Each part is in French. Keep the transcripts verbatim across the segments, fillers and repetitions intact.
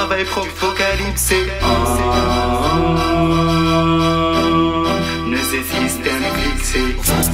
travail propre, focalisé. Oh, ne ces systèmes fixés.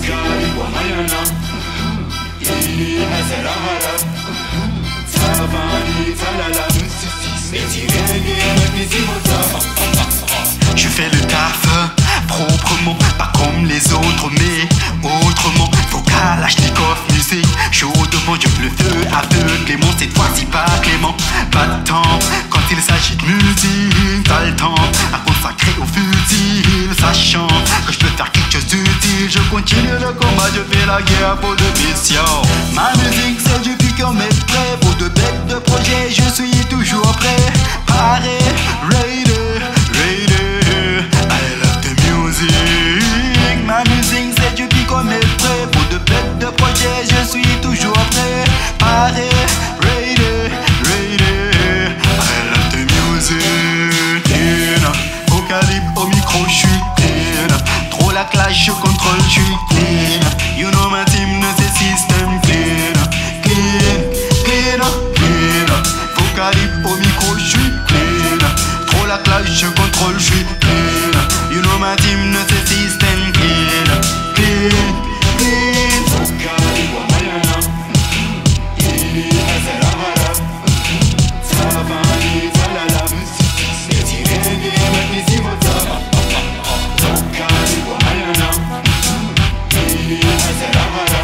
Je fais le taf proprement, pas comme les autres, mais autrement. Vocal, Kalachnikov, musique, chaudement, je le feu aveuglément. Cette fois-ci pas Clément, pas de temps quand il s'agit de musique. T'as le temps à consacrer au fusil, sachant que je peux faire quelque chose d'utile. Je continue le combat, je fais la guerre pour de mission. Ma musique c'est du piquant mais prêt. Pour de bêtes de projet, je suis toujours prêt. Paré, ready, ready. I love the music. Ma musique c'est du piquant mais prêt. Pour de bêtes de projet, je suis toujours prêt. Paré, ready, ready. I love the music. In. Au calibre, au micro, je suis clean. Trop la clash, je contrôle, je suis clean. You know ma team, ne ces systèmes clean. Clean, clean, clean. Au calibre, au micro, je suis clean. Trop la clash, je contrôle, je suis clean. You know ma team, ne ces systèmes clean. Clean, clean. Au calibre, Mayana. Il est à Saramara. Savani, Salala. Et tiré des magnésies moteurs. Au calibre, Mayana. Il est à Saramara.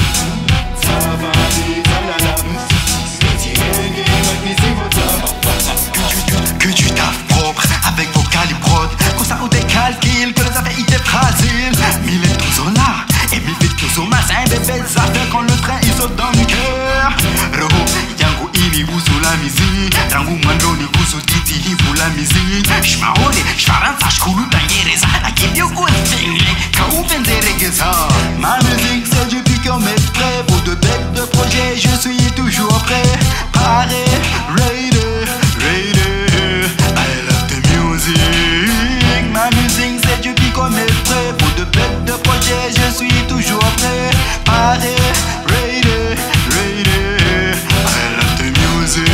Savani, Salala. Et tiré des magnésies moteurs. Que du taf propre avec vos calibrod. Qu'on ça ou des calculs, que les affaires étaient fragiles. Mille et douze ans là, et mille et douze au matin. Des belles affaires quand le train il saute dans le cœur. Roho, yango ini wusu la musique. Rangu mandoni kusu titi pour la musique. J'mahone, j'faransa, j'koulou d'angereza. I give you good thing, kaou benzeregeza. Ma musique c'est du piquant mais prêt. Pour de bêtes de projet, je suis toujours prêt. Paré, ready, ready. I love the music. Ma musique c'est du piquant mais prêt. Pour de bêtes de projet, je suis toujours prêt. Paré, ready, ready. I love the music.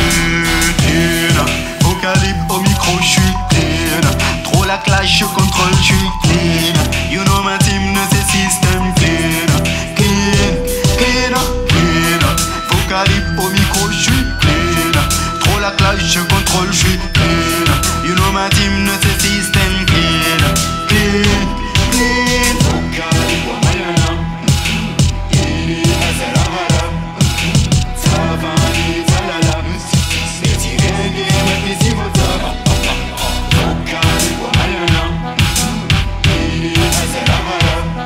In. Au calibre, au micro, je suis clean. Trop la clash, je contrôle, je suis clean. You know ma team, ne ces systèmes clean. Clean, clean, clean. Au calibre, au micro, je suis clean. Trop la clash, je contrôle, je suis clean. You know ma team, ne ces systèmes clean. Clean, clean. Au calibre, Mayana. Il est à Saramara. Savani, Salala. Et tiré des magnésies moteurs. Au calibre, Mayana. Il est à Saramara.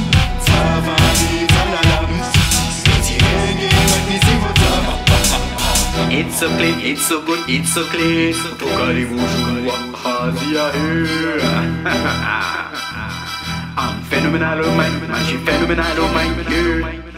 Savani, Salala. Et tiré des magnésies moteurs. It's so clean, it's so good, it's so clean. Tocalez-vous, joue à I'm phénoménal, oh my, je suis phénoménal, oh my, yeah.